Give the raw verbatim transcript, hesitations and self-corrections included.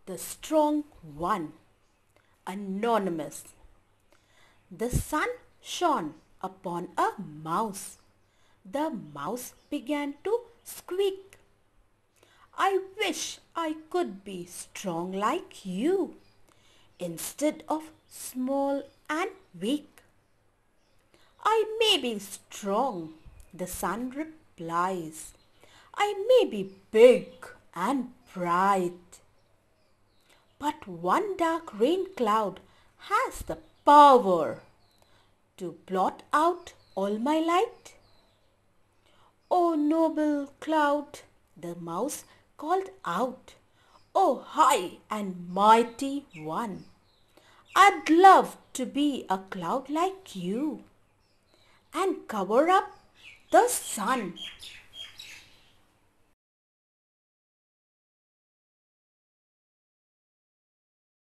The strong one. Anonymous. The sun shone upon a mouse. The mouse began to squeak. I wish I could be strong like you, instead of small and weak. I may be strong, the sun replies. I may be big and bright. But one dark rain cloud has the power to blot out all my light. O noble cloud, the mouse called out, O high and mighty one, I'd love to be a cloud like you and cover up the sun.